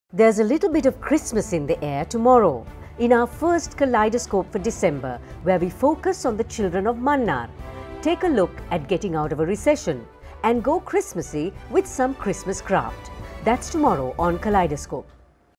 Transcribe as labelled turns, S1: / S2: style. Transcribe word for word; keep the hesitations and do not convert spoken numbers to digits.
S1: There's a little bit of Christmas in the air tomorrow in our first Kaleidoscope for December, where we focus on the children of Mannar. Take a look at getting out of a recession and go Christmassy with some Christmas craft. That's tomorrow on Kaleidoscope.